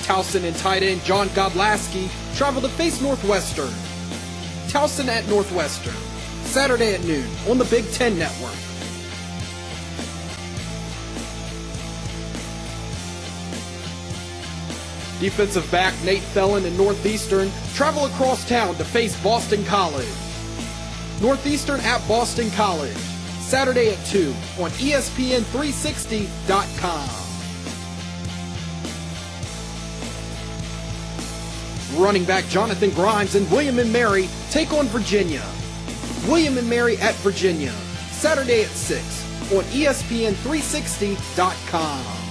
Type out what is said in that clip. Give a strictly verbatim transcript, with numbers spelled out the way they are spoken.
Towson and tight end John Godlaski travel to face Northwestern. Towson at Northwestern, Saturday at noon on the Big Ten Network. Defensive back Nate Thelen and Northeastern travel across town to face Boston College. Northeastern at Boston College, Saturday at two on E S P N three sixty dot com. Running back Jonathan Grimes and William and Mary take on Virginia. William and Mary at Virginia, Saturday at six on E S P N three sixty dot com.